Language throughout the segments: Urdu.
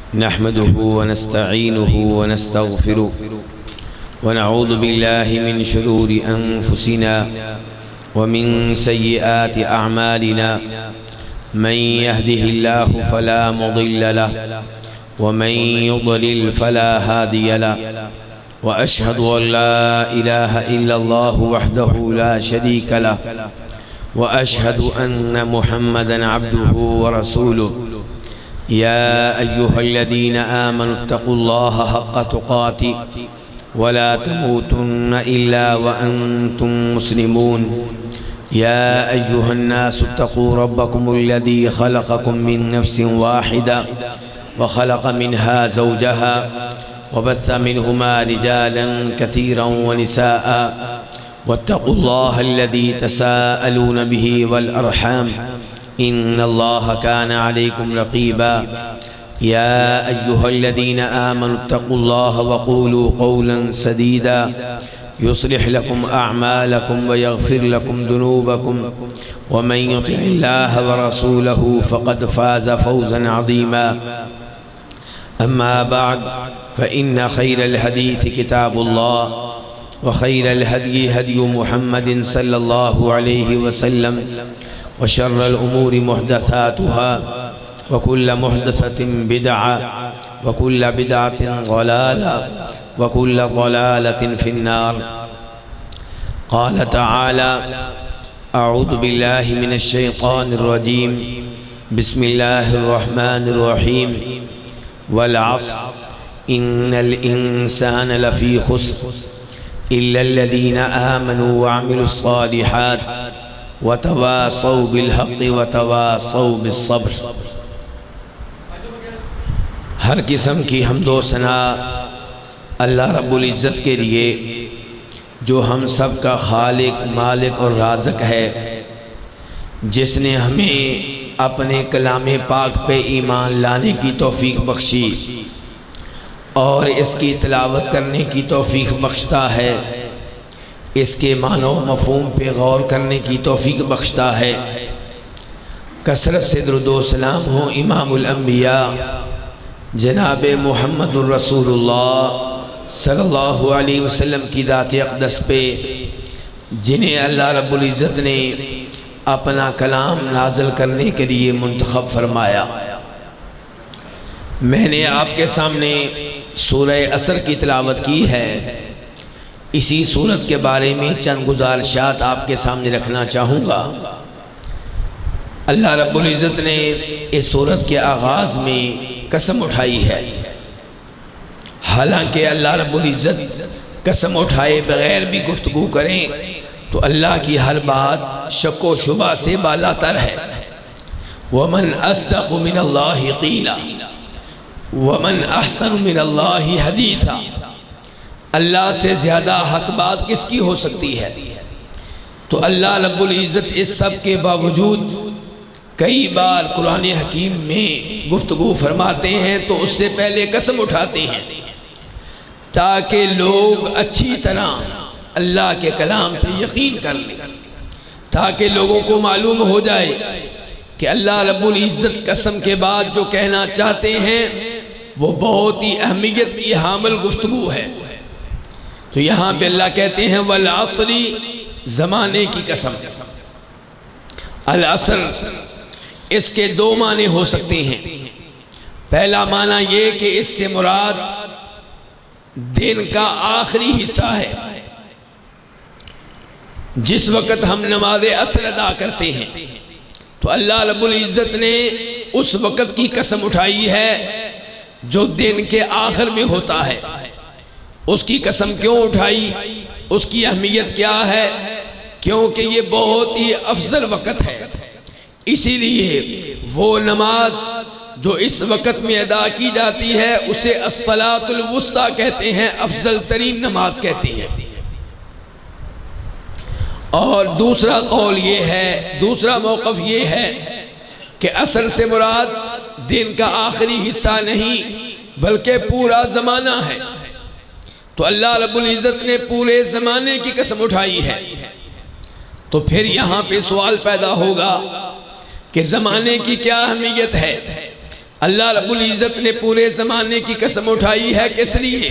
نحمده ونستعينه ونستغفره ونعوذ بالله من شرور أنفسنا ومن سيئات أعمالنا من يهده الله فلا مضل له ومن يضلل فلا هادي له وأشهد أن لا إله إلا الله وحده لا شريك له وأشهد أن محمدًا عبده ورسوله يا أيها الذين آمنوا اتقوا الله حق تقاته ولا تموتن إلا وأنتم مسلمون يا أيها الناس اتقوا ربكم الذي خلقكم من نفس واحدة وخلق منها زوجها وبث منهما رجالا كثيرا ونساء واتقوا الله الذي تساءلون به والأرحام إن الله كان عليكم رقيبا يا أيها الذين آمنوا اتقوا الله وقولوا قولا سديدا يصلح لكم أعمالكم ويغفر لكم ذنوبكم ومن يطع الله ورسوله فقد فاز فوزا عظيما أما بعد فإن خير الحديث كتاب الله وخير الهدي هدي محمد صلى الله عليه وسلم وشر الأمور محدثاتها وكل محدثة بدعة وكل بدعة ضلالة وكل ضلالة في النار. قال تعالى: أعوذ بالله من الشيطان الرجيم بسم الله الرحمن الرحيم والعصر إن الإنسان لفي خسر إلا الذين آمنوا وعملوا الصالحات وتواصوا بالحق وتواصوا بالصبر. ہر قسم کی حمد و ثنا اللہ رب العزت کے لیے جو ہم سب کا خالق، مالک اور رازق ہے، جس نے ہمیں اپنے کلام پاک پہ ایمان لانے کی توفیق بخشی اور اس کی تلاوت کرنے کی توفیق بخشتا ہے، اس کے معنی و مفہوم پہ غور کرنے کی توفیق بخشتا ہے. کثرت سے درود و سلام ہو امام الانبیاء جناب محمد الرسول اللہ صلی اللہ علیہ وسلم کی ذات اقدس پہ، جنہیں اللہ رب العزت نے اپنا کلام نازل کرنے کے لیے منتخب فرمایا. میں نے آپ کے سامنے سورہ عصر کی تلاوت کی ہے. اسی سورت کے بارے میں چند گزارشات آپ کے سامنے رکھنا چاہوں گا. اللہ رب العزت نے اس سورت کے آغاز میں قسم اٹھائی ہے. حالانکہ اللہ رب العزت قسم اٹھائے بغیر بھی گفتگو کریں تو اللہ کی ہر بات شک و شبہ سے بالا تر ہے. وَمَنْ أَصْدَقُ مِنَ اللَّهِ قِيلًا وَمَنْ أَحْسَنُ مِنَ اللَّهِ حَدِيثًا. اللہ سے زیادہ حق بات کس کی ہو سکتی ہے؟ تو اللہ رب العزت اس سب کے باوجود کئی بار قرآن حکیم میں گفتگو فرماتے ہیں تو اس سے پہلے قسم اٹھاتے ہیں تاکہ لوگ اچھی طرح اللہ کے کلام پہ یقین کر لیں، تاکہ لوگوں کو معلوم ہو جائے کہ اللہ رب العزت قسم کے بعد جو کہنا چاہتے ہیں وہ بہت ہی اہمیت کی حامل گفتگو ہے. تو یہاں پہ اللہ کہتے ہیں والعصر، زمانے کی قسم. العصر اس کے دو معنی ہو سکتے ہیں. پہلا معنی یہ کہ اس سے مراد دن کا آخری حصہ ہے، جس وقت ہم نماز عصر ادا کرتے ہیں. تو اللہ رب العزت نے اس وقت کی قسم اٹھائی ہے جو دن کے آخر میں ہوتا ہے. اس کی قسم کیوں اٹھائی؟ اس کی اہمیت کیا ہے؟ کیونکہ یہ بہت ہی افضل وقت ہے. اسی لیے وہ نماز جو اس وقت میں ادا کی جاتی ہے اسے الصلاۃ الوسطیٰ کہتے ہیں، افضل ترین نماز کہتے ہیں. اور دوسرا قول یہ ہے، دوسرا موقف یہ ہے کہ عصر سے مراد دن کا آخری حصہ نہیں بلکہ پورا زمانہ ہے. تو اللہ رب العزت نے پورے زمانے کی قسم اٹھائی ہے. تو پھر یہاں پہ سوال پیدا ہوگا کہ زمانے کی کیا اہمیت ہے؟ اللہ رب العزت نے پورے زمانے کی قسم اٹھائی ہے کس لیے؟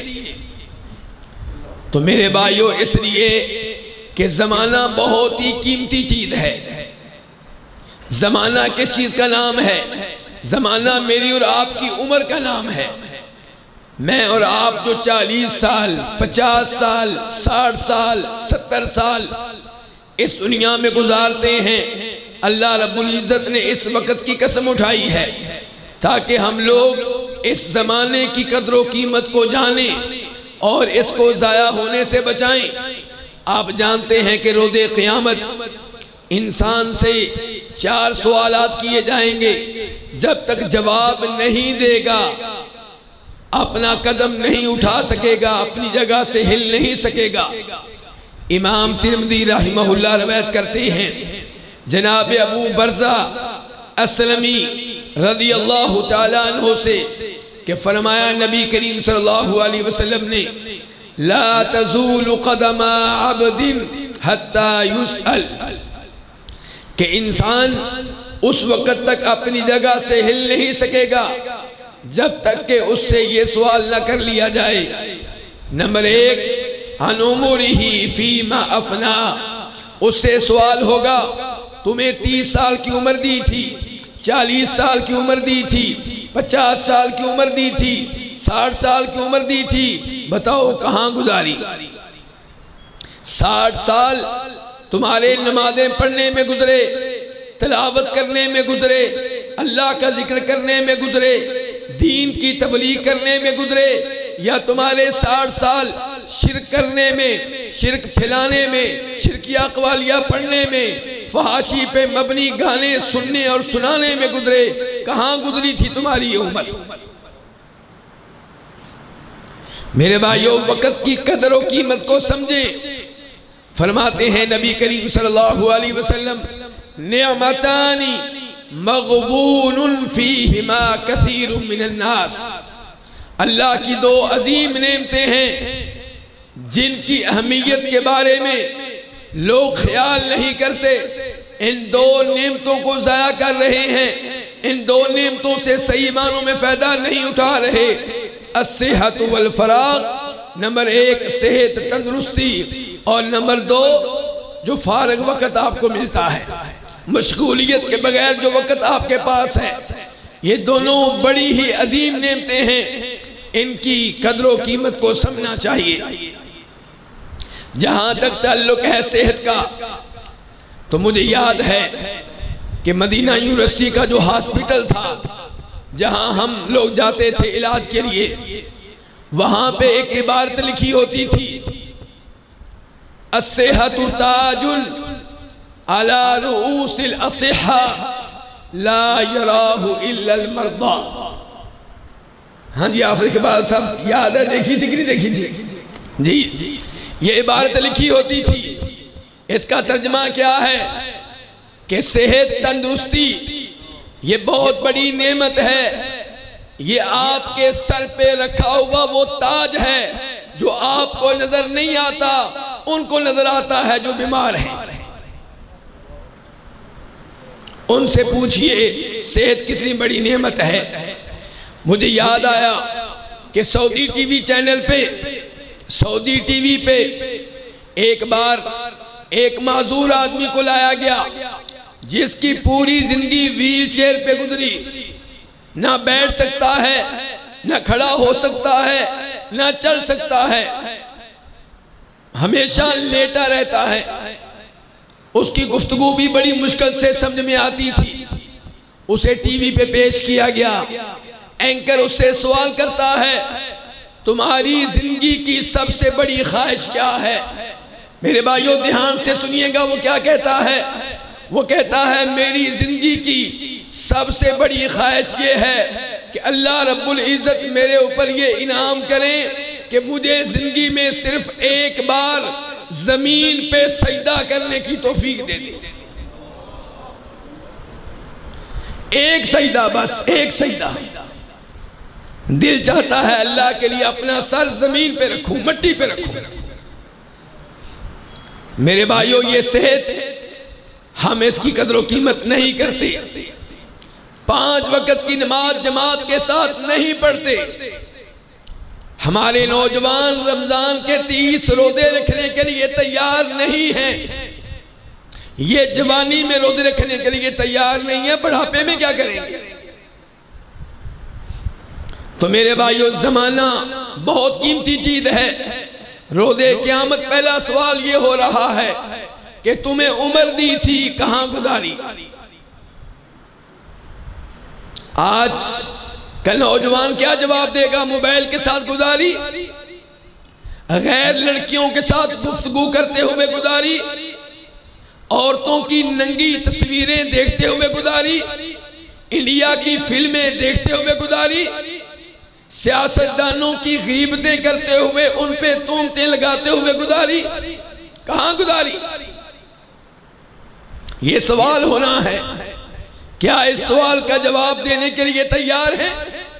تو میرے بھائیو اس لیے کہ زمانہ بہت ہی قیمتی چیز ہے۔ زمانہ کس چیز کا نام ہے؟ زمانہ میری اور آپ کی عمر کا نام ہے۔ میں اور آپ جو 40 سال 50 سال 60 سال 70 سال اس دنیا میں گزارتے ہیں، اللہ رب العزت نے اس وقت کی قسم اٹھائی ہے تاکہ ہم لوگ اس زمانے کی قدر و قیمت کو جانیں اور اس کو ضائع ہونے سے بچائیں۔ آپ جانتے ہیں کہ روز قیامت انسان سے 4 سوالات کیے جائیں گے، جب تک جواب نہیں دے گا اپنا قدم نہیں اٹھا سکے گا، اپنی جگہ سے ہل نہیں سکے گا۔ امام ترمذی رحمہ اللہ روایت کرتے ہیں جناب ابو برزہ اسلمی رضی اللہ تعالیٰ عنہ سے کہ فرمایا نبی کریم صلی اللہ علیہ وسلم نے لا تزول قدم عبد حتی یسأل، کہ انسان اس وقت تک اپنی جگہ سے ہل نہیں سکے گا جب تک کہ اس سے یہ سوال نہ کر لیا جائے۔ نمبر 1 عن عمرہ فیما افنا، اس سے سوال ہوگا تمہیں 30 سال کی عمر دی تھی، 40 سال کی عمر دی تھی، 50 سال کی عمر دی تھی، 60 سال کی عمر دی تھی، بتاؤ کہاں گزاری؟ 60 سال تمہارے نمازیں پڑھنے میں گزرے، تلاوت کرنے میں گزرے، اللہ کا ذکر کرنے میں گزرے، دین کی تبلیغ کرنے میں گزرے، یا تمہارے 60 سال شرک کرنے میں، شرک پھیلانے میں، شرکیہ اقوالیہ پڑھنے میں، فحاشی پہ مبنی گانے سننے اور سنانے میں گزرے؟ کہاں گزری تھی تمہاری یہ عمر؟ میرے بھائیو وقت کی قدر و قیمت کو سمجھیں۔ فرماتے ہیں نبی کریم صلی اللہ علیہ وسلم نعمتان مغبون فیہما کثیر من الناس، اللہ کی 2 عظیم نعمتیں ہیں جن کی اہمیت کے بارے میں لوگ خیال نہیں کرتے، ان 2 نعمتوں کو ضائع کر رہے ہیں، ان 2 نعمتوں سے صحیح معنوں میں فائدہ نہیں اٹھا رہے۔ الصحت والفراغ، نمبر 1 صحت تندرستی، اور نمبر 2 جو فارغ وقت آپ کو ملتا ہے، مشغولیت کے بغیر جو وقت آپ کے پاس ہے، یہ دونوں بڑی ہی عظیم نعمتیں ہیں، ان کی قدر و قیمت کو سمجھنا چاہیے۔ جہاں تک تعلق ہے صحت کا، تو مجھے یاد ہے کہ مدینہ یونیورسٹی کا جو ہاسپٹل تھا جہاں ہم لوگ جاتے تھے علاج کے لیے، وہاں پہ ایک عبارت لکھی ہوتی تھی الصحت تاج علی رؤوس الاصحاء لا یراہ الا المرضى۔ ہاں جی حافظ اقبال صاحب یاد ہے، دیکھی تھی کہ نہیں دیکھی تھی؟ جی یہ عبارت لکھی ہوتی تھی، اس کا ترجمہ کیا ہے کہ صحت تندرستی یہ بہت بڑی نعمت ہے، یہ آپ کے سر پہ رکھا ہوا وہ تاج ہے جو آپ کو نظر نہیں آتا، ان کو نظر آتا ہے جو بیمار ہیں۔ ان سے پوچھئے صحت کتنی بڑی نعمت ہے۔ مجھے یاد آیا کہ سعودی ٹی وی چینل پہ، سعودی ٹی وی پہ ایک بار ایک معذور آدمی کو لایا گیا جس کی پوری زندگی ویل چیئر پہ گزری، نہ بیٹھ سکتا ہے، نہ کھڑا ہو سکتا ہے، نہ چل سکتا ہے، ہمیشہ لیٹا رہتا ہے۔ اس کی گفتگو بھی بڑی مشکل سے سمجھ میں آتی تھی۔ اسے ٹی وی پہ پیش کیا گیا، اینکر اس سے سوال کرتا ہے تمہاری زندگی کی سب سے بڑی خواہش کیا ہے؟ میرے بھائیو دھیان سے سنیے گا وہ کیا کہتا ہے۔ وہ کہتا ہے میری زندگی کی سب سے بڑی خواہش یہ ہے کہ اللہ رب العزت میرے اوپر یہ انعام کرے کہ مجھے زندگی میں صرف ایک بار زمین پہ سجدہ کرنے کی توفیق دے دے، ایک سجدہ، بس ایک سجدہ۔ دل چاہتا ہے اللہ کے لیے اپنا سر زمین پہ رکھوں، مٹی پہ رکھوں۔ میرے بھائیو یہ صحت ہم اس کی قدر و قیمت نہیں کرتے۔ 5 وقت کی نماز جماعت کے ساتھ نہیں پڑھتے۔ ہمارے نوجوان رمضان کے 30 روزے رکھنے کے لیے تیار نہیں ہیں، یہ جوانی میں روزے رکھنے کے لیے تیار نہیں ہیں، بڑھاپے میں کیا کریں گے؟ تو میرے بھائیو، زمانہ بہت قیمتی چیز ہے۔ روزے قیامت پہلا سوال یہ ہو رہا ہے کہ تمہیں عمر دی تھی کہاں گزاری؟ آج کا نوجوان کیا جواب دے گا؟ موبائل کے ساتھ گزاری، غیر لڑکیوں کے ساتھ گفتگو کرتے ہوئے گزاری، عورتوں کی ننگی تصویریں دیکھتے ہوئے گزاری، انڈیا کی فلمیں دیکھتے ہوئے گزاری، سیاستدانوں کی غیبتیں کرتے ہوئے ان پہ تہمتیں لگاتے ہوئے گزاری۔ کہاں گزاری؟ یہ سوال ہونا ہے، کیا اس سوال کا جواب دینے کے لیے تیار ہیں؟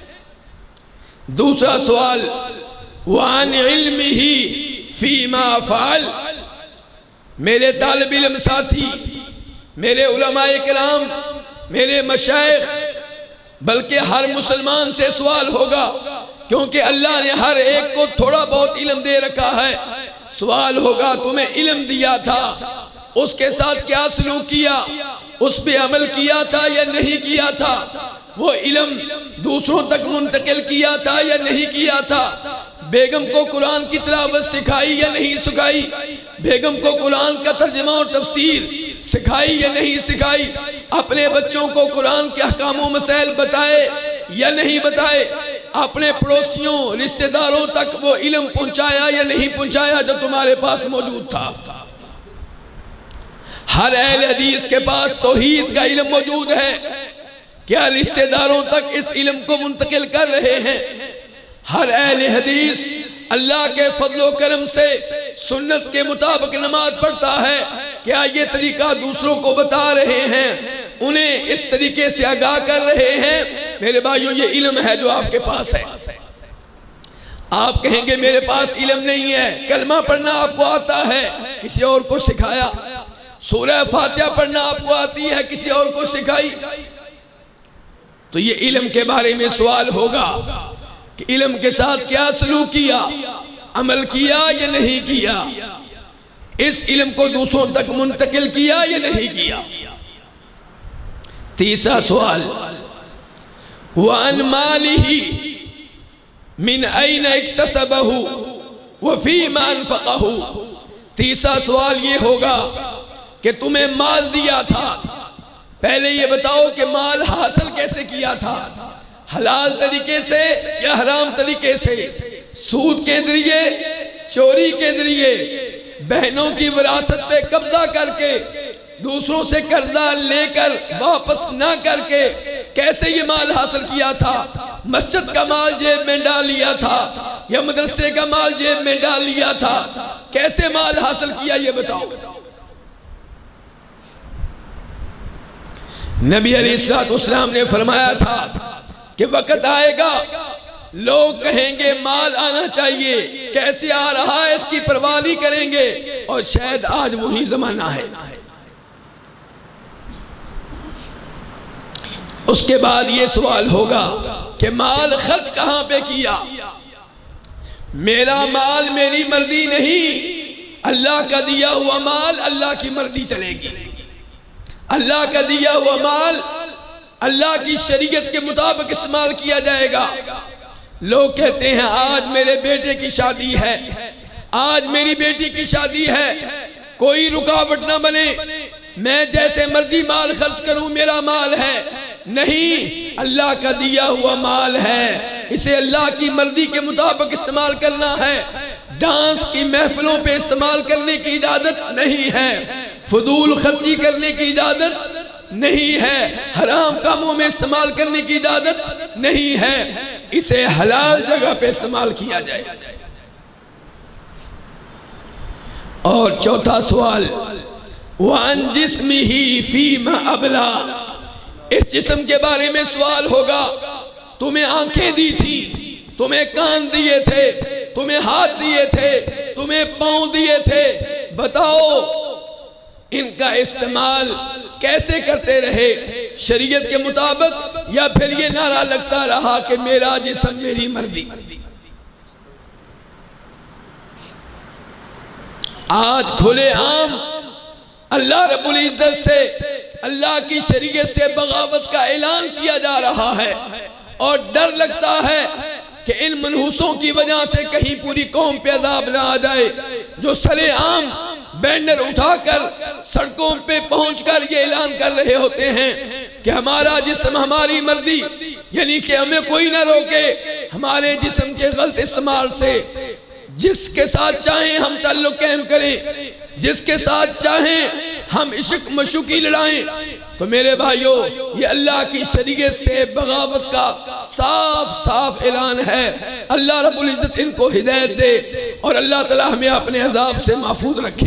دوسرا سوال، وَعَنْ عِلْمِهِ فِي مَا فَعَلْ۔ میرے طالب علم ساتھی، میرے علماء کرام، میرے مشائخ، بلکہ ہر مسلمان سے سوال ہوگا، کیونکہ اللہ نے ہر ایک کو تھوڑا بہت علم دے رکھا ہے۔ سوال ہوگا، تمہیں علم دیا تھا، اس کے ساتھ کیا سلوک کیا؟ اس پہ عمل کیا تھا یا نہیں کیا تھا؟ وہ علم دوسروں تک منتقل کیا تھا یا نہیں کیا تھا؟ بیگم کو قرآن کی تلاوت سکھائی یا نہیں سکھائی؟ بیگم کو قرآن کا ترجمہ اور تفسیر سکھائی یا نہیں سکھائی؟ اپنے بچوں کو قرآن کے احکام و مسائل بتائے یا نہیں بتائے؟ اپنے پڑوسیوں رشتہ داروں تک وہ علم پہنچایا یا نہیں پہنچایا جو تمہارے پاس موجود تھا؟ ہر اہل حدیث کے پاس توحید کا علم موجود ہے، کیا رشتہ داروں تک اس علم کو منتقل کر رہے ہیں؟ ہر اہل حدیث اللہ کے فضل و کرم سے سنت کے مطابق نماز پڑھتا ہے، کیا یہ طریقہ دوسروں کو بتا رہے ہیں، انہیں اس طریقے سے آگاہ کر رہے ہیں؟ میرے بھائیوں، یہ علم ہے جو آپ کے پاس ہے۔ آپ کہیں گے میرے پاس علم نہیں ہے، کلمہ پڑھنا آپ کو آتا ہے، کسی اور کو سکھایا؟ سورہ فاتحہ پڑھنا آپ کو آتی ہے، کسی اور کو سکھائی؟ تو یہ علم کے بارے میں سوال ہوگا کہ علم کے ساتھ کیا سلوک کیا، عمل کیا یا نہیں کیا، اس علم کو دوسروں تک منتقل کیا یا نہیں کیا؟ تیسرا سوال، وَعَنْ مَالِهِ مِنْ أَيْنَ اكْتَسَبَهُ وَفِيمَ أَنْفَقَهُ۔ تیسرا سوال یہ ہوگا کہ تمہیں مال دیا تھا، پہلے یہ بتاؤ کہ مال حاصل کیسے کیا تھا؟ حلال طریقے سے یا حرام طریقے سے؟ سود کے ذریعے، چوری کے ذریعے، بہنوں کی وراثت پہ قبضہ کر کے، دوسروں سے قرضہ لے کر واپس نہ کر کے، کیسے یہ مال حاصل کیا تھا؟ مسجد کا مال جیب میں ڈال لیا تھا یا مدرسے کا مال جیب میں ڈال لیا تھا؟ کیسے مال حاصل کیا یہ بتاؤ۔ نبی علیہ السلام نے فرمایا تھا کہ وقت آئے گا لوگ کہیں گے مال آنا چاہیے، کیسے آ رہا ہے اس کی پرواہ نہیں کریں گے، اور شاید آج وہی زمانہ ہے۔ اس کے بعد یہ سوال ہوگا کہ مال خرچ کہاں پہ کیا؟ میرا مال میری مرضی نہیں، اللہ کا دیا ہوا مال اللہ کی مرضی چلے گی۔ اللہ کا دیا ہوا مال اللہ کی شریعت کے مطابق استعمال کیا جائے گا۔ لوگ کہتے ہیں آج میرے بیٹے کی شادی ہے، آج میری بیٹی کی شادی ہے، کوئی رکاوٹ نہ بنے، میں جیسے مرضی مال خرچ کروں، میرا مال ہے۔ نہیں، اللہ کا دیا ہوا مال ہے، اسے اللہ کی مرضی کے مطابق استعمال کرنا ہے۔ ڈانس کی محفلوں پہ استعمال کرنے کی اجازت نہیں ہے، فضول خرچی کرنے کی اجازت نہیں ہے، حرام کاموں میں استعمال کرنے کی اجازت نہیں ہے، اسے حلال جگہ پہ استعمال کیا جائے۔ اور چوتھا سوال، وَعَنْ جِسْمِهِ فِيمَ أَبْلَى۔ اس جسم کے بارے میں سوال ہوگا، تمہیں آنکھیں دی تھی، تمہیں کان دیے تھے، تمہیں ہاتھ دیے تھے، تمہیں پاؤں دیے تھے، بتاؤ ان کا استعمال کیسے کرتے رہے، شریعت کے مطابق یا پھر یہ نعرہ لگتا رہا کہ میرا جسم میری مرضی۔ آج کھلے عام اللہ رب العزت سے، اللہ کی شریعت سے بغاوت کا اعلان کیا جا رہا ہے، اور ڈر لگتا ہے کہ ان منحوسوں کی وجہ سے کہیں پوری قوم پہ عذاب نہ آ جائے، جو سرے عام بینر اٹھا کر سڑکوں پہ پہنچ کر یہ اعلان کر رہے ہوتے ہیں کہ ہمارا جسم ہماری مرضی، یعنی کہ ہمیں کوئی نہ روکے ہمارے جسم کے غلط استعمال سے۔ جس کے ساتھ چاہیں ہم تعلق قائم کریں، جس کے ساتھ چاہیں ہم عشق مشوقی لڑائیں۔ تو میرے بھائیو، یہ اللہ کی شریعت سے بغاوت کا صاف صاف اعلان ہے۔ اللہ رب العزت ان کو ہدایت دے، اور اللہ تعالی ہمیں اپنے عذاب سے محفوظ رکھے۔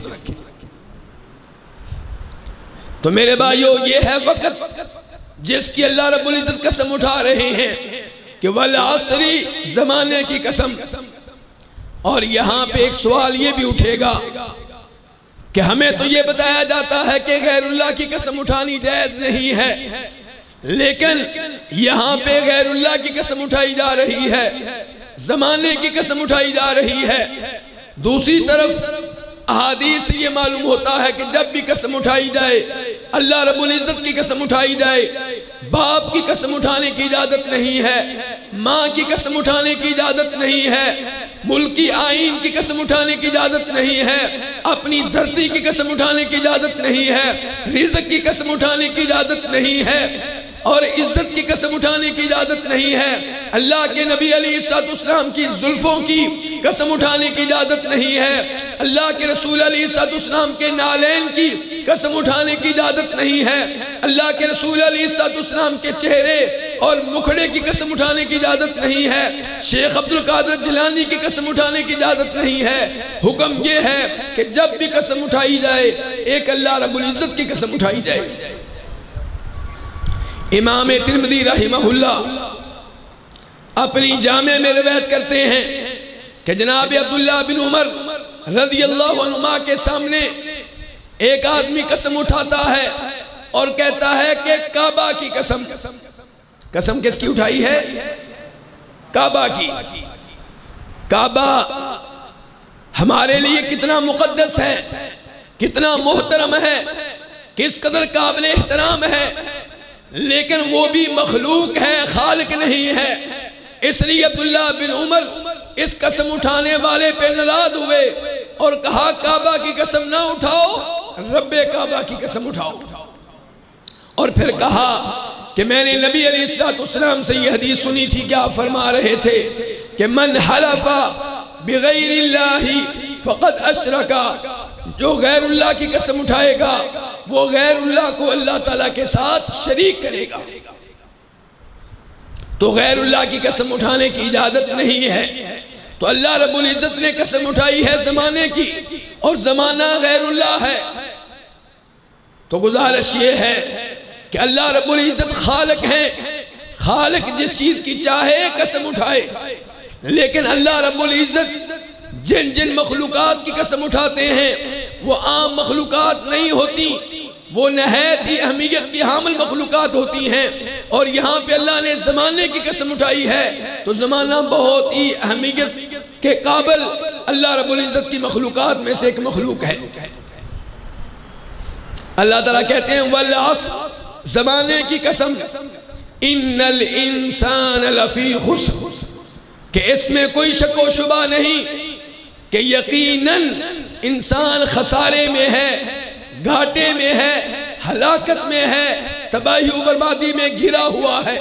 تو میرے بھائیو، یہ ہے وقت جس کی اللہ رب العزت قسم اٹھا رہے ہیں کہ والعصر، زمانے کی قسم۔ اور یہاں پہ ایک سوال یہ بھی اٹھے گا کہ ہمیں تو یہ بتایا جاتا ہے کہ غیر اللہ کی قسم اٹھانی جائز نہیں ہے، لیکن یہاں پہ غیر اللہ کی قسم اٹھائی جا رہی ہے، زمانے کی قسم اٹھائی جا رہی ہے۔ دوسری طرف احادیث سے یہ معلوم ہوتا ہے کہ جب بھی قسم اٹھائی جائے، اللہ رب العزت کی قسم اٹھائی جائے، باپ کی قسم اٹھانے کی اجازت نہیں ہے، ماں کی قسم اٹھانے کی اجازت نہیں ہے، ملکی آئین کی قسم اٹھانے کی اجازت نہیں ہے، اپنی دھرتی کی قسم اٹھانے کی اجازت نہیں ہے، رزق کی قسم اٹھانے کی اجازت نہیں ہے، اور عزت کی قسم اٹھانے کی اجازت نہیں ہے، اللہ کے نبی علیہ السلام کی زلفوں کی قسم اٹھانے کی اجازت نہیں ہے، اللہ کے رسول علیہ السلام کے نالین کی قسم اٹھانے کی اجازت نہیں ہے، اللہ کے رسول علیہ السلام کے چہرے اور مکھڑے کی قسم اٹھانے کی اجازت نہیں ہے، شیخ عبد القادر جیلانی کی قسم اٹھانے کی اجازت نہیں ہے۔ حکم یہ ہے کہ جب بھی قسم اٹھائی جائے، ایک اللہ رب العزت کی قسم اٹھائی جائے۔ امام ترمذی رحمہ اللہ اپنی جامع میں روایت کرتے ہیں کہ جناب عبداللہ بن عمر رضی اللہ عنہما کے سامنے ایک آدمی قسم اٹھاتا ہے اور کہتا ہے کہ کعبہ کی قسم۔ قسم کس کی اٹھائی ہے؟ کعبہ کی۔ کعبہ ہمارے لیے کتنا مقدس ہے، کتنا محترم ہے، کس قدر قابل احترام ہے، لیکن وہ بھی مخلوق ہے، خالق نہیں ہے۔ اس لیے عبداللہ بن عمر اس قسم اٹھانے والے پہ ناراض ہوئے اور کہا کعبہ کی قسم نہ اٹھاؤ، رب کعبہ کی قسم اٹھاؤ۔ اور پھر کہا کہ میں نے نبی علیہ السلام سے یہ حدیث سنی تھی کہ آپ فرما رہے تھے کہ من حلف بغیر اللہ فقد اشرکا، جو غیر اللہ کی قسم اٹھائے گا وہ غیر اللہ کو اللہ تعالیٰ کے ساتھ شریک کرے گا۔ تو غیر اللہ کی قسم اٹھانے کی اجازت نہیں ہے۔ تو اللہ رب العزت نے قسم اٹھائی ہے زمانے کی، اور زمانہ غیر اللہ ہے۔ تو گزارش یہ ہے کہ اللہ رب العزت خالق ہیں، خالق جس چیز کی چاہے قسم اٹھائے، لیکن اللہ رب العزت جن جن مخلوقات کی قسم اٹھاتے ہیں وہ عام مخلوقات نہیں ہوتی، وہ نہایت ہی اہمیت کی حامل مخلوقات ہوتی ہیں۔ اور یہاں پہ اللہ نے زمانے کی قسم اٹھائی ہے، تو زمانہ بہت ہی اہمیت کے قابل اللہ رب العزت کی مخلوقات میں سے ایک مخلوق ہے۔ اللہ تعالیٰ کہتے ہیں والعصر، زمانے کی قسم، ان الانسان لفی خسر، کہ اس میں کوئی شک و شبہ نہیں کہ یقیناً انسان خسارے میں ہے، گھاٹے میں ہے، ہلاکت میں ہے، تباہی و بربادی میں گھرا ہوا ہے۔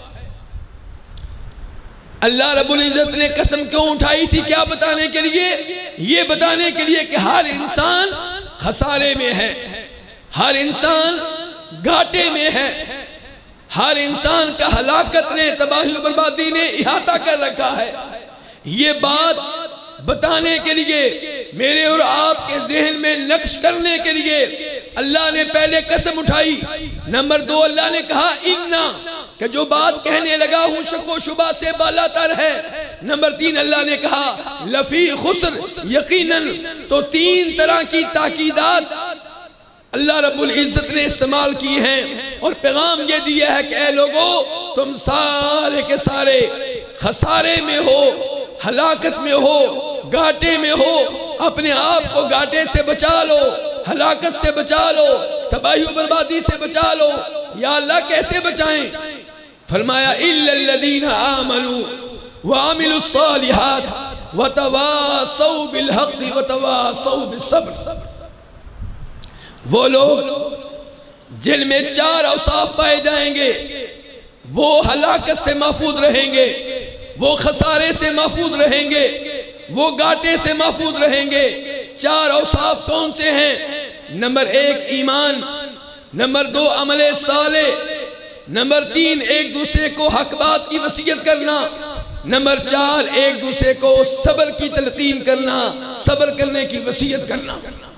اللہ رب العزت نے قسم کیوں اٹھائی تھی؟ کیا بتانے کے لیے؟ یہ بتانے کے لیے کہ ہر انسان خسارے میں ہے، ہر انسان گھاٹے میں ہے، ہر انسان کا ہلاکت نے، تباہی و بربادی نے احاطہ کر رکھا ہے۔ یہ بات بتانے کے لیے، میرے اور آپ کے ذہن میں نقش کرنے کے لیے اللہ نے پہلے قسم اٹھائی۔ نمبر 2 اللہ نے کہا اِنَّا، کہ جو بات کہنے لگا ہوں شک و شبہ سے بالا تر ہے۔ نمبر 3 اللہ نے کہا لفی خسر، یقیناً۔ تو 3 طرح کی تاکیدات اللہ رب العزت نے استعمال کی ہیں اور پیغام یہ دیا ہے کہ اے لوگو تم سارے کے سارے خسارے میں ہو، ہلاکت میں ہو، گھاٹے میں ہو، اپنے آپ کو گھاٹے سے بچا لو، ہلاکت سے بچا لو، تباہی و بربادی سے بچا لو۔ یا اللہ کیسے بچائیں؟ فرمایا اِلَّا الَّذِينَ آمَنُوا وَعَمِلُوا الصَّالِحَاتِ وَتَوَاصَوْا بِالْحَقِّ وَتَوَاصَوْا بِالصَّبْرِ۔ وہ لوگ جن میں 4 اوصاف پائے جائیں گے وہ ہلاکت سے محفوظ رہیں گے، وہ خسارے سے محفوظ رہیں گے، وہ گھاٹے سے محفوظ رہیں گے۔ 4 اوصاف کون سے ہیں؟ نمبر 1 ایمان، نمبر 2 عمل صالح، نمبر 3 ایک دوسرے کو حق بات کی وصیت کرنا، نمبر 4 ایک دوسرے کو صبر کی تلقین کرنا، صبر کرنے کی وصیت کرنا۔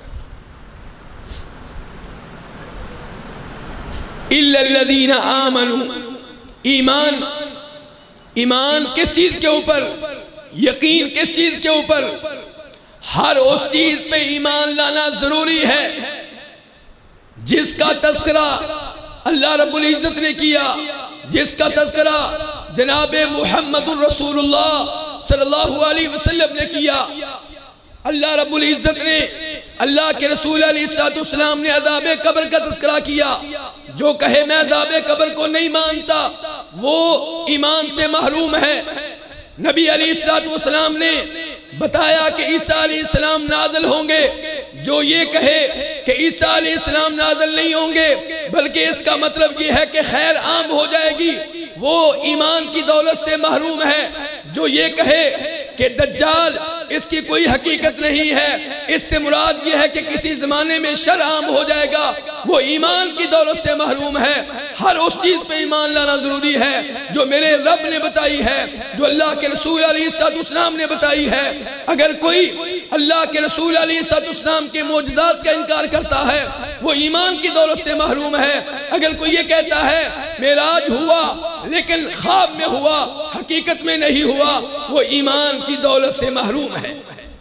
إِلَّا الَّذِينَ آمَنُوا، ایمان کس چیز کے اوپر؟ یقین کس چیز کے اوپر؟ ہر اس چیز پہ ایمان لانا ضروری ہے جس کا تذکرہ اللہ رب العزت نے کیا، جس کا تذکرہ جناب محمد الرسول اللہ صلی اللہ علیہ وسلم نے کیا۔ اللہ رب العزت نے، اللہ کے رسول علیہ السلام نے عذاب قبر کا تذکرہ کیا۔ جو کہے میں عذاب قبر کو نہیں مانتا وہ ایمان سے محروم ہے۔ نبی علیہ السلام نے بتایا کہ عیسیٰ علیہ السلام نازل ہوں گے۔ جو یہ کہے کہ عیسیٰ علیہ السلام نازل نہیں ہوں گے بلکہ اس کا مطلب یہ ہے کہ خیر عام ہو جائے گی، وہ ایمان کی دولت سے محروم ہے۔ جو یہ کہے کہ دجال اس کی کوئی حقیقت نہیں ہے، اس سے مراد یہ ہے کہ کسی زمانے میں شر عام ہو جائے گا، وہ ایمان کی دولت سے محروم ہے۔ ہر اس چیز پہ ایمان لانا ضروری ہے جو میرے رب نے بتائی ہے، جو اللہ کے رسول علیہ السلام نے بتائی ہے۔ اگر کوئی اللہ کے رسول علیہ السلام کے معجزات کا انکار کرتا ہے وہ ایمان کی دولت سے محروم ہے۔ اگر کوئی یہ کہتا ہے معراج ہوا لیکن خواب میں ہوا، حقیقت میں نہیں ہوا، وہ ایمان کی دولت سے محروم ہے۔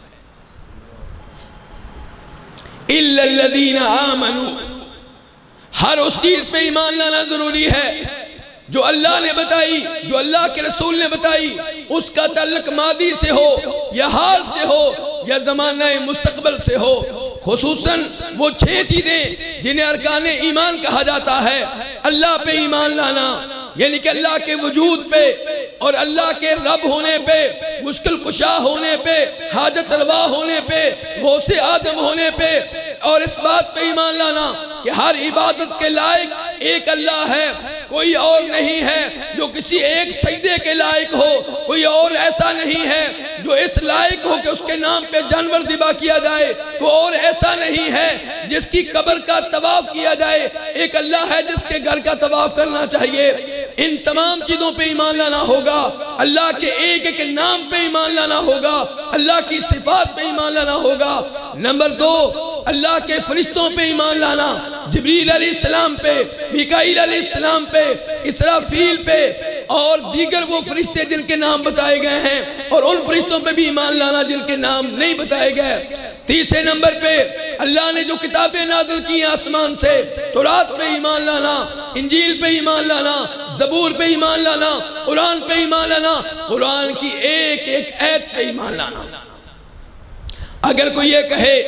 إِلَّا الَّذِينَ آمَنُوا، ہر اس چیز پہ ایمان لانا ضروری ہے جو اللہ نے بتائی، جو اللہ کے رسول نے بتائی، اس کا تعلق ماضی سے ہو یا حال سے ہو یا زمانہ مستقبل سے ہو۔ خصوصاً وہ 6 چیزیں جنہیں ارکان ایمان کہا جاتا ہے۔ اللہ پہ ایمان لانا یعنی کہ اللہ کے وجود پہ اور اللہ کے رب ہونے پہ، مشکل کشا ہونے پہ، حاجت روا ہونے پہ، غوث آدم ہونے پہ، اور اس بات پہ ایمان لانا کہ ہر عبادت کے لائق ایک اللہ ہے، کوئی اور نہیں ہے جو کسی ایک سجدے کے لائق ہو، کوئی اور ایسا نہیں ہے جو اس لائق ہو کہ اس کے نام پہ جانور ذبح کیا جائے، کوئی اور ایسا نہیں ہے جس کی قبر کا طواف کیا جائے، ایک اللہ ہے جس کے گھر کا طواف کرنا چاہیے۔ ان تمام چیزوں پہ ایمان لانا ہوگا، اللہ کے ایک ایک نام پہ ایمان لانا ہوگا، اللہ کی صفات پہ ایمان لانا ہوگا۔ نمبر 2، اللہ کے فرشتوں پہ ایمان لانا، جبریل علیہ السلام پہ، میکائیل علیہ السلام پہ، اسرافیل پہ اور دیگر وہ فرشتے جن کے نام بتائے گئے ہیں، اور ان فرشتوں پہ بھی ایمان لانا جن کے نام نہیں بتائے گئے۔ تیسرے نمبر پہ اللہ نے جو کتابیں نازل کی ہیں آسمان سے، تورات پہ ایمان لانا، انجیل پہ ایمان لانا، زبور پہ ایمان لانا، قرآن پہ ایمان لانا، قرآن کی ایک ایک آیت پہ ایمان لانا۔ اگر کوئی یہ کہے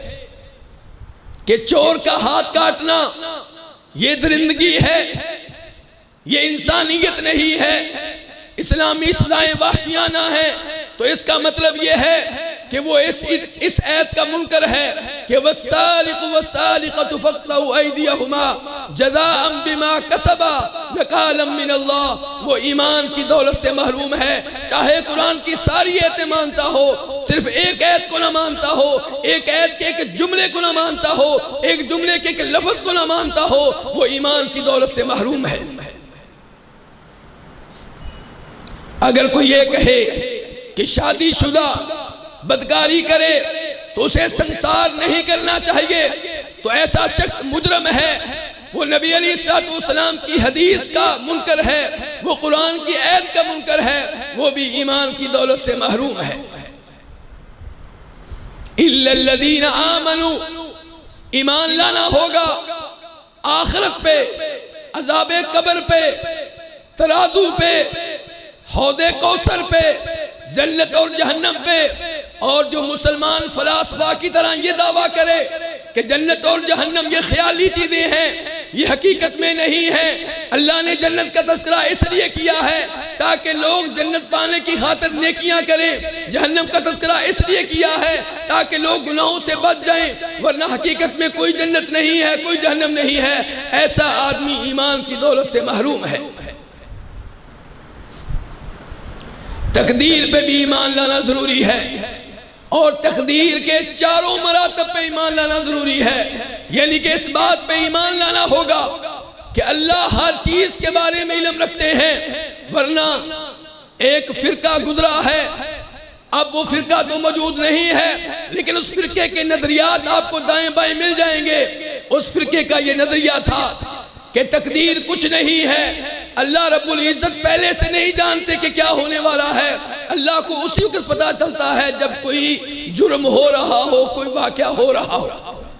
کہ چور کا ہاتھ کاٹنا یہ درندگی ہے، یہ انسانیت نہیں ہے، اسلامی سزائیں وحشیانہ ہیں، تو اس کا مطلب یہ ہے کہ وہ اس آیت کا منکر ہے کہ وَالسَّارِقُ وَالسَّارِقَةُ فَاقْطَعُوا أَيْدِيَهُمَا جَزَاءً بِمَا كَسَبَا نَكَالًا مِّنَ اللَّهِ۔ وہ ایمان کی دولت سے محروم ہے، چاہے قرآن کی ساری آیتیں مانتا ہو، صرف ایک آیت کو نہ مانتا ہو، ایک آیت کے ایک جملے کو نہ مانتا ہو، ایک جملے کے ایک لفظ کو نہ مانتا ہو، وہ ایمان کی دولت سے محروم ہے۔ اگر کوئی یہ کہے کہ شادی شدہ بدکاری کرے تو اسے سنسار نہیں کرنا چاہیے تو ایسا شخص مجرم ہے، وہ نبی علیہ السلام کی حدیث کا منکر ہے، وہ قرآن کی آیت کا منکر ہے، وہ بھی ایمان کی دولت سے محروم ہے۔ إِلَّا الَّذِينَ آمَنُوا، ایمان لانا ہوگا آخرت پہ، عذاب قبر پہ، ترازو پہ، حوض کوثر پہ، جنت اور جہنم پہ۔ اور جو مسلمان فلاسفہ کی طرح یہ دعویٰ کرے کہ جنت اور جہنم یہ خیالی چیزیں ہیں، یہ حقیقت میں نہیں ہے، اللہ نے جنت کا تذکرہ اس لیے کیا ہے تاکہ لوگ جنت پانے کی خاطر نیکیاں کریں، جہنم کا تذکرہ اس لیے کیا ہے تاکہ لوگ گناہوں سے بچ جائیں، ورنہ حقیقت میں کوئی جنت نہیں ہے، کوئی جہنم نہیں ہے۔ ایسا آدمی ایمان کی دولت سے محروم ہے۔ تقدیر پہ بھی ایمان لانا ضروری ہے، اور تقدیر کے چاروں مراتب پہ ایمان لانا ضروری ہے۔ یعنی کہ اس بات پہ ایمان لانا ہوگا کہ اللہ ہر چیز کے بارے میں علم رکھتے ہیں، ورنہ ایک فرقہ گزرا ہے، اب وہ فرقہ تو موجود نہیں ہے، لیکن اس فرقے کے نظریات آپ کو دائیں بائیں مل جائیں گے۔ اس فرقے کا یہ نظریہ تھا کہ تقدیر کچھ نہیں ہے، اللہ رب العزت پہلے سے نہیں جانتے کہ کیا ہونے والا ہے، اللہ کو اسی وقت پتا چلتا ہے جب کوئی جرم ہو رہا ہو، کوئی واقعہ ہو رہا ہو۔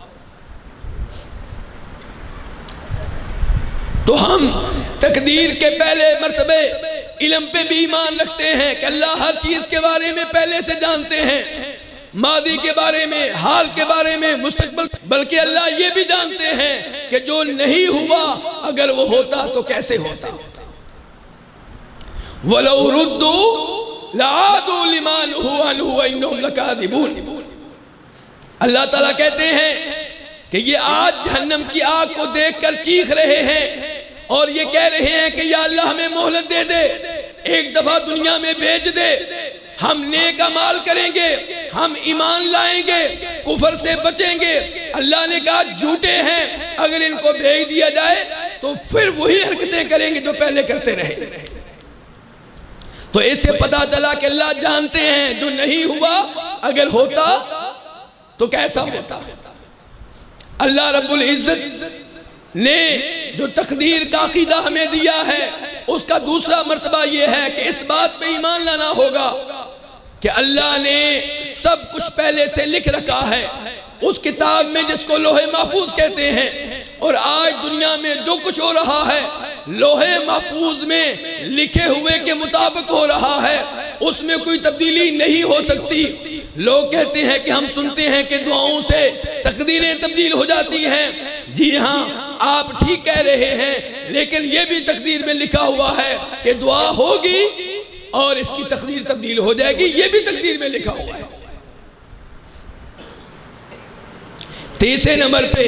تو ہم تقدیر کے پہلے مرتبے علم پہ بھی ایمان رکھتے ہیں کہ اللہ ہر چیز کے بارے میں پہلے سے جانتے ہیں، ماضی کے بارے میں، حال کے بارے میں، مستقبل، بلکہ اللہ یہ بھی جانتے ہیں کہ جو نہیں ہوا اگر وہ ہوتا تو کیسے ہوتا۔ وَلَوْ رُدُّوا لَعَادُوا لِمَا نُهُوا عَنْهُ وَإِنَّهُمْ لَكَاذِبُونَ۔ اللہ تعالیٰ کہتے ہیں کہ یہ آج جہنم کی آگ کو دیکھ کر چیخ رہے ہیں اور یہ کہہ رہے ہیں کہ یا اللہ ہمیں مہلت دے دے، ایک دفعہ دنیا میں بھیج دے، ہم نیک اعمال کریں گے، ہم ایمان لائیں گے، کفر سے بچیں گے۔ اللہ نے کہا جھوٹے ہیں، اگر ان کو بھیج دیا جائے تو پھر وہی حرکتیں کریں گے جو پہلے کرتے رہے۔ تو اس سے پتا چلا کہ اللہ جانتے ہیں جو نہیں ہوا اگر ہوتا تو کیسا ہوتا۔ اللہ رب العزت نے جو تقدیر کا عقیدہ ہمیں دیا ہے، اس کا دوسرا مرتبہ یہ ہے کہ اس بات پہ ایمان لانا ہوگا کہ اللہ نے سب کچھ پہلے سے لکھ رکھا ہے اس کتاب میں جس کو لوح محفوظ کہتے ہیں، اور آج دنیا میں جو کچھ ہو رہا ہے لوح محفوظ میں لکھے ہوئے کے مطابق ہو رہا ہے، اس میں کوئی تبدیلی نہیں ہو سکتی۔ لوگ کہتے ہیں کہ ہم سنتے ہیں کہ دعاؤں سے تقدیریں تبدیل ہو جاتی ہیں، جی ہاں آپ ٹھیک کہہ رہے ہیں، لیکن یہ بھی تقدیر میں لکھا ہوا ہے کہ دعا ہوگی اور اس کی تقدیر تبدیل ہو جائے گی، یہ بھی تقدیر میں لکھا ہوا ہے۔ تیسرے نمبر پہ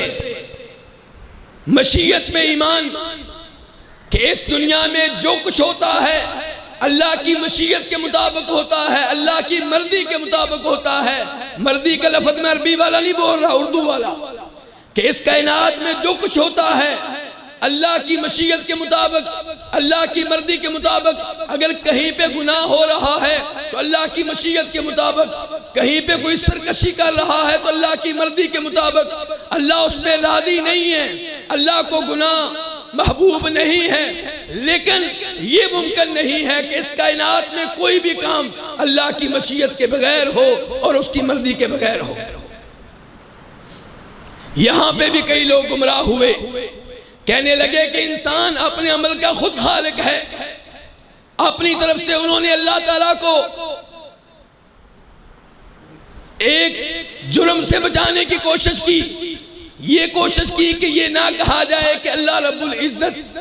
مشیت میں ایمان، کہ اس دنیا میں جو کچھ ہوتا ہے اللہ کی مشیت کے مطابق ہوتا ہے، اللہ کی مرضی کے مطابق ہوتا ہے۔ مرضی کا لفظ میں عربی والا نہیں بول رہا، اردو والا، کہ اس کائنات میں جو کچھ ہوتا ہے اللہ کی مشیت کے مطابق، اللہ کی مرضی کے مطابق۔ اگر کہیں پہ گناہ ہو رہا ہے تو اللہ کی مشیت کے مطابق، کہیں پہ کوئی سرکشی کر رہا ہے تو اللہ کی مرضی کے مطابق۔ اللہ اس پہ راضی نہیں ہے، اللہ کو گناہ محبوب نہیں ہے، لیکن یہ ممکن نہیں ہے کہ اس کائنات میں کوئی بھی کام اللہ کی مشیت کے بغیر ہو اور اس کی مرضی کے بغیر ہو۔ یہاں پہ بھی کئی لوگ گمراہ ہوئے، کہنے لگے کہ انسان اپنے عمل کا خود خالق ہے، اپنی طرف سے انہوں نے اللہ تعالیٰ کو ایک جرم سے بچانے کی کوشش کی، یہ کوشش کی کہ یہ نہ کہا جائے کہ اللہ رب العزت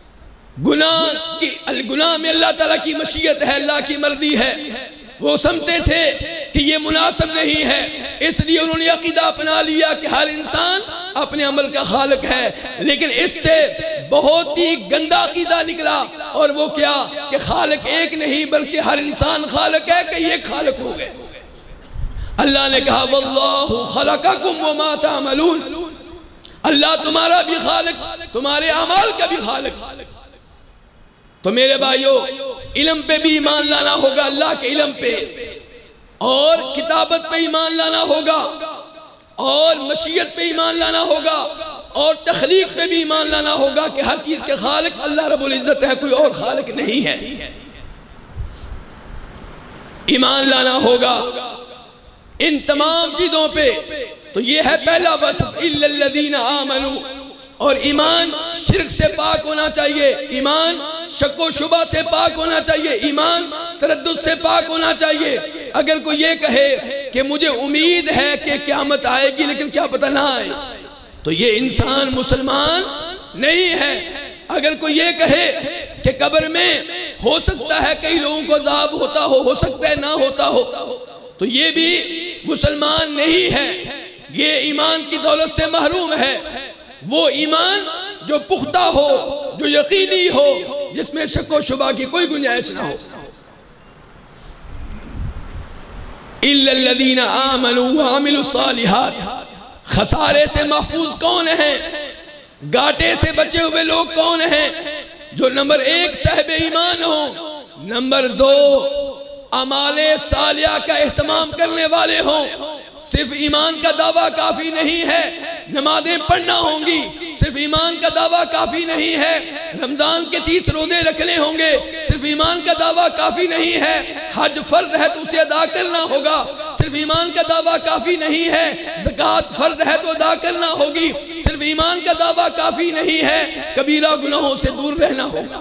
گناہ میں اللہ تعالیٰ کی مشیت ہے، اللہ کی مرضی ہے۔ وہ سمجھتے تھے کہ یہ مناسب نہیں ہے، اس لیے انہوں نے عقیدہ اپنا لیا کہ ہر انسان اپنے عمل کا خالق ہے، لیکن اس سے بہت ہی گندا عقیدہ نکلا، اور وہ کیا کہ خالق ایک نہیں بلکہ ہر انسان خالق ہے، کہ ایک خالق ہو گئے۔ اللہ نے کہا واللہ خلقکم وما تعملون، اللہ تمہارا بھی خالق، تمہارے اعمال کا بھی خالق۔ تو میرے بھائیو، علم پہ بھی ایمان لانا ہوگا، اللہ کے علم پہ، اور کتابت پہ ایمان لانا ہوگا، اور مشیت پہ ایمان لانا ہوگا، اور تخلیق پہ بھی ایمان لانا ہوگا کہ ہر چیز کے خالق اللہ رب العزت ہے، کوئی اور خالق نہیں ہے۔ ایمان لانا ہوگا ان تمام چیزوں پہ تو یہ ہے پہلا وصف الا الذین آمنوا. اور ایمان شرک سے پاک ہونا چاہیے، ایمان شک و شبہ سے پاک ہونا چاہیے، ایمان تردد سے پاک ہونا چاہیے. اگر کوئی یہ کہے کہ مجھے امید ہے کہ قیامت آئے گی لیکن کیا پتہ نہ آئے، تو یہ انسان مسلمان نہیں ہے. اگر کوئی یہ کہے کہ قبر میں ہو سکتا ہے کئی لوگوں کو عذاب ہوتا ہو سکتا ہے نہ ہوتا ہو، تو یہ بھی مسلمان نہیں ہے، یہ ایمان کی دولت سے محروم ہے. وہ ایمان جو پختہ ہو، جو یقینی ہو، جس میں شک و شبہ کی کوئی گنجائش نہ ہو. اِلَّا الَّذِينَ آمَنُوا وَعَمِلُوا الصَّالِحَاتِ. خسارے سے محفوظ کون ہیں، گاٹے سے بچے ہوئے لوگ کون ہیں؟ جو نمبر 1 صاحب ایمان ہوں، نمبر 2 اعمال صالحہ کا اہتمام کرنے والے ہوں. صرف ایمان کا دعویٰ کافی نہیں ہے، نمازیں پڑھنا ہوں گی، صرف ایمان کا دعویٰ کافی نہیں ہے، رمضان کے 30 روزے رکھنے ہوں گے، صرف ایمان کا دعویٰ کافی نہیں ہے، حج فرض ہے تو اسے ادا کرنا ہوگا، صرف ایمان کا دعویٰ کافی نہیں ہے، زکوٰۃ فرض ہے تو ادا کرنا ہوگی، صرف ایمان کا دعویٰ کافی نہیں ہے، کبیرہ گناہوں سے دور رہنا ہوگا.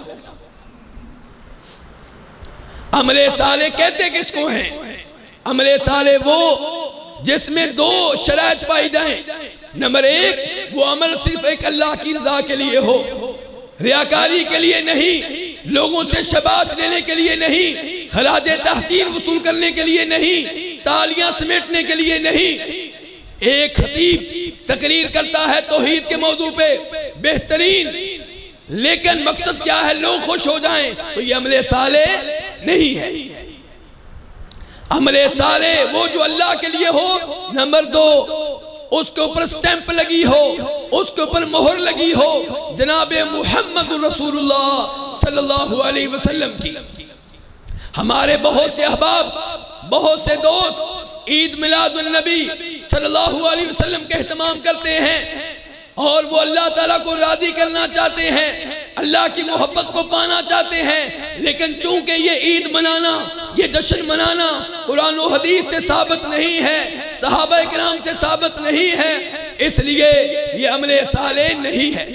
عمل صالح کہتے کس کو ہیں؟ عمل صالح وہ جس میں 2 شرائط پائی جائیں. نمبر 1 وہ عمل صرف ایک اللہ کی رضا کے لیے ہو، ریاکاری کے لیے نہیں، لوگوں سے شاباش لینے کے لیے نہیں، خراج تحسین وصول کرنے کے لیے نہیں، تالیاں سمیٹنے کے لیے نہیں. ایک خطیب تقریر کرتا ہے توحید کے موضوع پہ بہترین، لیکن مقصد کیا ہے؟ لوگ خوش ہو جائیں، تو یہ عمل صالح نہیں ہے. عمل صالح وہ جو اللہ کے لیے ہو. نمبر 2 اس کے اوپر سٹیمپ لگی ہو، اس کے اوپر مہر لگی ہو جناب محمد رسول اللہ صلی اللہ علیہ وسلم کی. ہمارے بہت سے احباب، بہت سے دوست عید میلاد النبی صلی اللہ علیہ وسلم کا اہتمام کرتے ہیں اور وہ اللہ تعالیٰ کو راضی کرنا چاہتے ہیں، اللہ کی محبت کو پانا چاہتے ہیں. لیکن چونکہ یہ عید منانا، یہ جشن منانا قرآن و حدیث سے ثابت نہیں ہے، صحابہ کرام سے ثابت نہیں ہے، اس لیے یہ عمل صالح نہیں ہے.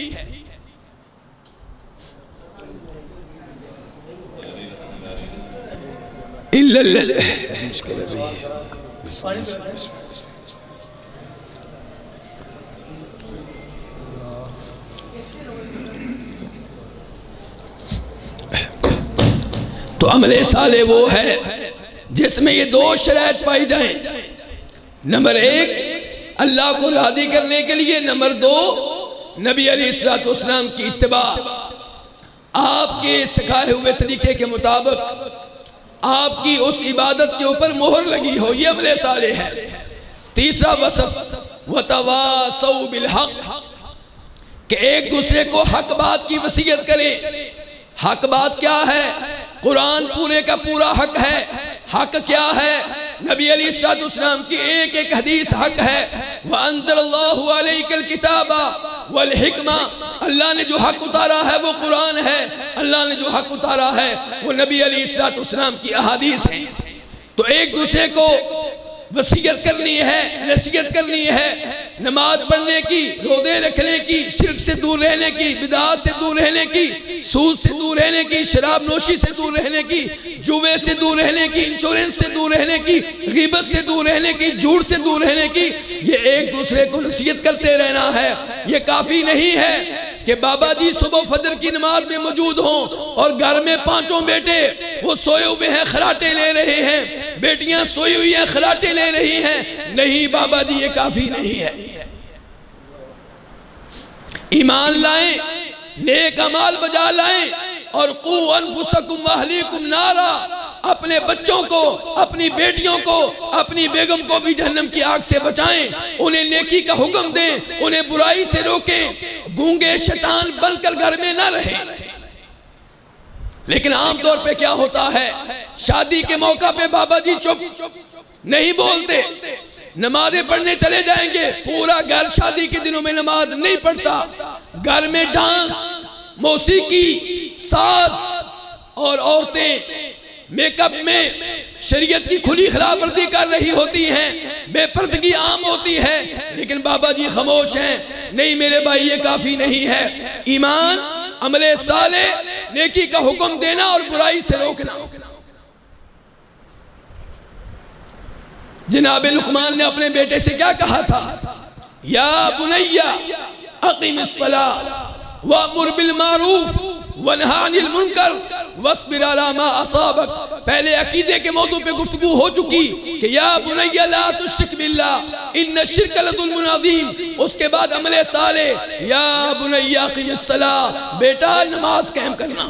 تو عمل صالح وہ ہے جس میں یہ 2 شرائط پائی جائیں. نمبر 1 اللہ کو راضی کرنے کے لیے، نمبر 2 نبی علیہ السلام کی اتباع، آپ کے سکھائے ہوئے طریقے کے مطابق آپ کی اس عبادت کے اوپر مہر لگی ہو، یہ عمل صالح ہے. تیسرا وصف وَتَوَاصَوْا بِالْحَقِّ، کہ ایک دوسرے کو حق بات کی وصیت کریں. حق بات کیا ہے؟ قرآن پورے کا پورا حق ہے. حق کیا ہے؟ نبی علیہ السلام کی ایک ایک حدیث حق ہے. وَأَنزَلَ اللَّهُ عَلَيْكَ الْكِتَابَ وَالْحِكْمَةَ، اللہ نے جو حق اتارا ہے وہ قرآن ہے، اللہ نے جو حق اتارا ہے وہ نبی علیہ السلام کی احادیث ہیں. تو ایک دوسرے کو وصیت کرنی ہے، نصیحت کرنی ہے، نماز پڑھنے کی، روزے رکھنے کی، شرک سے دور رہنے کی، بدعات سے دور رہنے کی، سود سے دور رہنے کی، شراب نوشی سے دور رہنے کی، جوے سے دور رہنے کی، انشورنس سے دور رہنے کی، غیبت سے دور رہنے کی، جھوٹ سے دور رہنے کی. یہ ایک دوسرے کو نصیحت کرتے رہنا ہے. یہ کافی نہیں ہے کہ بابا جی صبح فجر کی نماز میں موجود ہوں اور گھر میں 5 بیٹے وہ سوئے ہوئے ہیں خراٹے لے رہے ہیں، بیٹیاں سوئی ہوئی ہیں خراٹے لے رہی ہیں. نہیں بابا جی، یہ کافی نہیں ہے. ایمان لائیں، نیک اعمال بجا لائیں، اور قُوْ أَنفُسَكُمْ وَأَهْلِيكُمْ نَارًا، اپنے بچوں کو، اپنی بیٹیوں کو، اپنی بیگم کو بھی جہنم کی آگ سے بچائیں. انہیں نیکی کا حکم دیں، انہیں برائی سے روکیں. گونگے شیطان بن کر گھر میں نہ رہیں. لیکن عام طور پہ کیا ہوتا ہے؟ شادی کے موقع پہ بابا جی چپ نہیں بولتے، نمازیں پڑھنے چلے جائیں گے، پورا گھر شادی کے دنوں میں نماز نہیں پڑھتا. گھر میں ڈانس، موسیقی، ساز، اور عورتیں میک اپ میں شریعت کی کھلی خلاف ورزی کر رہی ہوتی ہیں. بے پردگی عام ہوتی ہے، لیکن بابا جی خاموش ہیں. نہیں میرے بھائی، یہ کافی نہیں ہے. ایمان، عمل صالح، نیکی کا حکم دینا اور برائی سے روکنا. جناب لقمان نے اپنے بیٹے سے کیا کہا تھا؟ یا بنی اقم الصلاۃ وامر بالمعروف وانہی عن المنکر واصبر علی ما اصابک. پہلے عقیدے کے موضوع پہ گفتگو ہو چکی کہ یا بنی لا تشرک باللہ ان الشرک لظلم عظیم. اس کے بعد عمل صالح، یا بنی اقم الصلاۃ، بیٹا نماز قائم کرنا.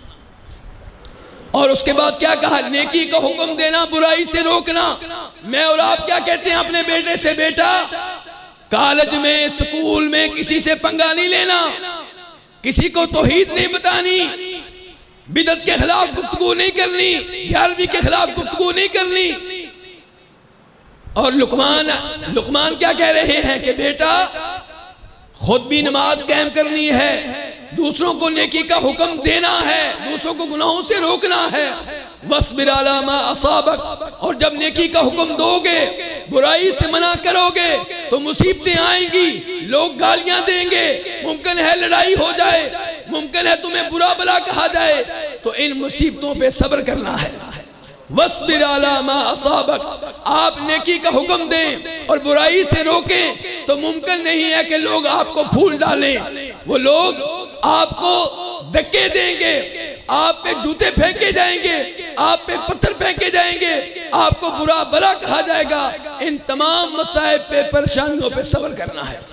اور اس کے بعد کیا کہا؟ نیکی کا حکم دینا، برائی سے روکنا. میں اور آپ کیا کہتے ہیں اپنے بیٹے سے؟ بیٹا کالج میں، سکول میں کسی سے پنگا نہیں لینا، کسی کو توحید نہیں بتانی، بدعت کے خلاف گفتگو نہیں کرنی، 11ویں کے خلاف گفتگو نہیں کرنی. اور لقمان کیا کہہ رہے ہیں کہ بیٹا خود بھی نماز قائم کرنی ہے، دوسروں کو نیکی کا حکم دینا ہے، دوسروں کو گناہوں سے روکنا ہے. وَاصْبِرْ عَلَىٰ مَا أَصَابَكَ. اور جب نیکی کا حکم دو گے، برائی سے منع کرو گے تو مصیبتیں آئیں گی، لوگ گالیاں دیں گے، ممکن ہے لڑائی ہو جائے، ممکن ہے تمہیں برا بلا کہا جائے. تو ان مصیبتوں پہ صبر کرنا ہے. وَاصْبِرْ عَلَىٰ مَا أَصَابَكَ. آپ نیکی کا حکم دیں اور برائی سے روکیں تو ممکن نہیں ہے کہ لوگ آپ کو پھول ڈالیں. وہ لوگ آپ کو دھکے دیں گے، آپ پہ جوتے پھینکے جائیں گے، آپ پہ پتھر پھینکے جائیں گے، آپ کو برا بلا کہا جائے گا. ان تمام مصائب پہ، پریشانیوں پہ صبر کرنا ہے.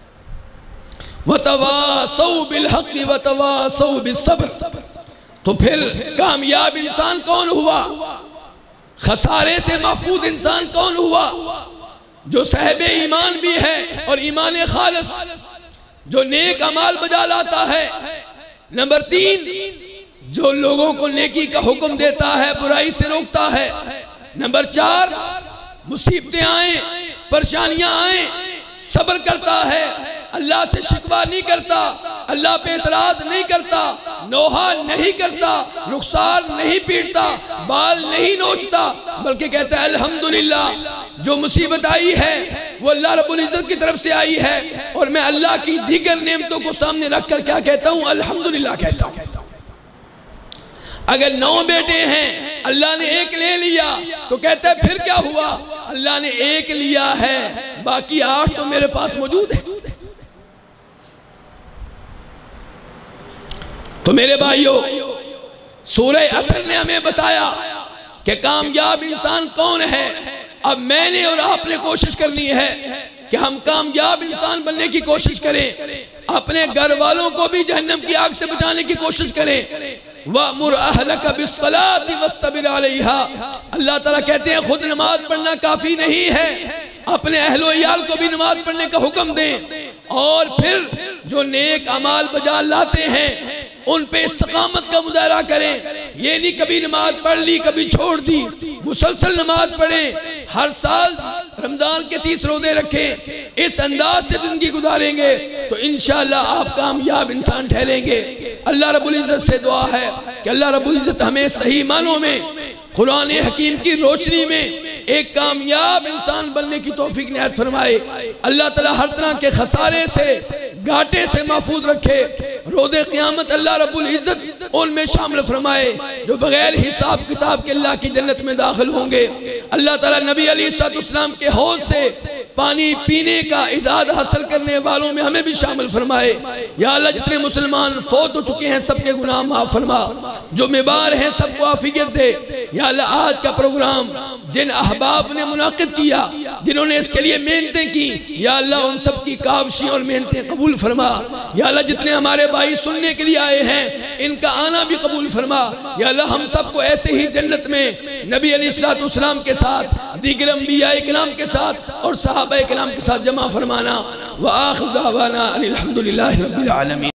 وَتَوَاصَوْا بِالْحَقِّ وَتَوَاصَوْا بِالصَّبْرِ. تو پھر کامیاب انسان کون ہوا؟ خسارے سے محفوظ انسان کون ہوا؟ جو صاحب ایمان بھی ہے اور ایمان خالص، جو نیک اعمال بجا لاتا ہے. نمبر 3، جو لوگوں کو نیکی کا حکم دیتا ہے، برائی سے روکتا ہے. نمبر 4، مصیبتیں آئیں، پریشانیاں آئیں، صبر کرتا ہے، اللہ سے شکوہ نہیں کرتا، اللہ پہ اعتراض نہیں کرتا، نوحہ نہیں کرتا، رخسار نہیں پیٹتا، بال نہیں نوچتا، بلکہ کہتا ہے الحمدللہ جو مصیبت آئی ہے وہ اللہ رب العزت کی طرف سے آئی ہے، اور میں اللہ کی دیگر نعمتوں کو سامنے رکھ کر کیا کہتا ہوں؟ الحمدللہ کہتا ہوں. اگر 9 بیٹے ہیں، اللہ نے 1 لے لیا تو کہتا ہے پھر کیا ہوا؟ اللہ نے 1 لیا ہے، باقی 8 تو میرے پاس موجود ہے. تو میرے بھائیو، سورہ عصر نے ہمیں بتایا کہ کامیاب انسان کون ہے. اب میں نے اور آپ نے کوشش کرنی ہے کہ ہم کامیاب انسان بننے کی کوشش کریں، اپنے گھر والوں کو بھی جہنم کی آگ سے بچانے کی کوشش کریں. وَأْمُرْ أَهْلَكَ بِالصَّلَاةِ وَاسْتَبِرْ عَلَيْهَا. اللہ تعالیٰ کہتے ہیں خود نماز پڑھنا کافی نہیں ہے، اپنے اہل و عیال کو بھی نماز پڑھنے کا حکم دیں، اور پھر جو نیک اعمال بجا لاتے ہیں ان پہ استقامت کا مظاہرہ کریں. یہ نہیں کبھی نماز پڑھ لی کبھی چھوڑ دی، مسلسل نماز پڑھیں، ہر سال رمضان کے 30 روزے رکھیں. اس انداز سے زندگی گزاریں گے تو انشاءاللہ آپ کامیاب انسان ٹھہریں گے. اللہ رب العزت سے دعا ہے کہ اللہ رب العزت ہمیں صحیح معنوں میں قرآن حکیم کی روشنی میں ایک کامیاب انسان بننے کی توفیق عنایت فرمائے. اللہ تعالیٰ ہر طرح کے خسارے سے، گھاٹے سے محفوظ رکھے. روز قیامت اللہ رب العزت ان میں شامل فرمائے جو بغیر حساب کتاب کے اللہ کی جنت میں داخل ہوں گے. اللہ تعالیٰ نبی علیہ السلام کے حوض سے پانی پینے کا اعداد حاصل کرنے والوں میں ہمیں بھی شامل فرمائے. یا اللہ جتنے مسلمان فوت ہو چکے ہیں سب کے گناہ معاف فرما، جو بیمار ہیں سب کو عافیت دے. یا اللہ آج کا پروگرام جن احباب نے منعقد کیا، جنہوں نے اس کے لیے محنتیں کی، یا اللہ ان سب کی کاوشیں اور محنتیں قبول فرما. یا اللہ جتنے ہمارے بھائی سننے کے لیے آئے ہیں ان کا آنا بھی قبول فرما. یا اللہ ہم سب کو ایسے ہی جنت میں نبی علیہ السلام کے ساتھ، دیگر انبیاء کرام کے ساتھ اور صحابہ کرام کے ساتھ جمع فرمانا. وآخر دعوانا ان الحمدللہ رب العالمین.